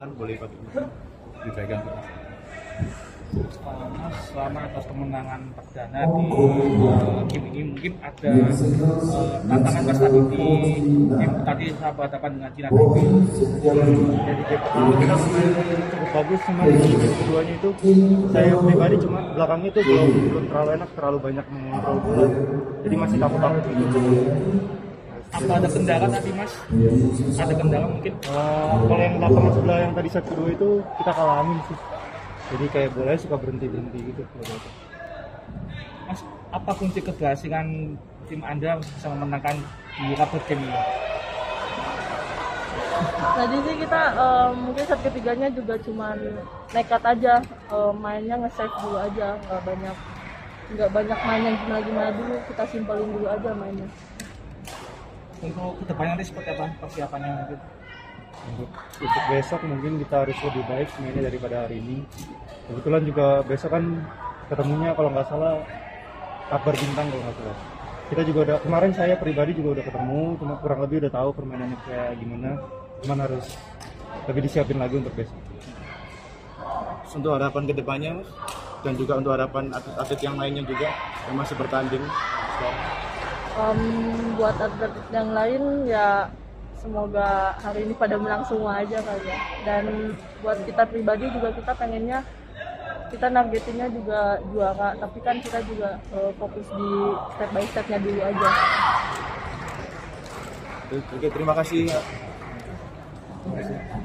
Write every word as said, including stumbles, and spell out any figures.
Boleh pakai dipegang. Mas, selama atas kemenangan perdana di uh, game ini mungkin ada uh, tantangan Mas tadi di game tadi sahabat hadapan dengan Cina Taipei. Jadi game pertama kita main cukup bagus, cuma di game keduanya itu saya pribadi cuma belakangnya itu belum belum terlalu enak, terlalu banyak mengontrol bola, jadi masih takut-takut gitu. Apa ada kendala tadi Mas? Ada kendala mungkin? Uh, kalau yang lapangan sebelah yang tadi set kedua itu kita kalah amin sih. Jadi kayak bolanya suka berhenti-berhenti gitu. Mas, apa kunci keberhasilan tim Anda bisa memenangkan di rubber game ini? Tadi sih kita uh, mungkin set ketiganya juga cuman nekat aja, uh, mainnya nge-save dulu aja, nggak banyak nggak banyak main yang gimana-gimana dulu, kita simpelin dulu aja mainnya. Untuk kedepannya nanti seperti apa persiapannya mungkin? Untuk, untuk besok mungkin kita harus lebih baik mainnya daripada hari ini. Kebetulan juga besok kan ketemunya kalau nggak salah Akbar Bintang kalau nggak salah. Kita juga udah, kemarin saya pribadi juga udah ketemu, cuma kurang lebih udah tahu permainannya kayak gimana. Cuman harus lebih disiapin lagi untuk besok. Untuk harapan kedepannya Mas, dan juga untuk harapan atlet-atlet yang lainnya juga yang masih bertanding. Um, buat atlet yang lain ya semoga hari ini pada menang semua aja kali ya. Dan buat kita pribadi juga kita pengennya, kita nargetinnya juga juara, tapi kan kita juga uh, fokus di step by stepnya dulu aja. Oke, terima kasih.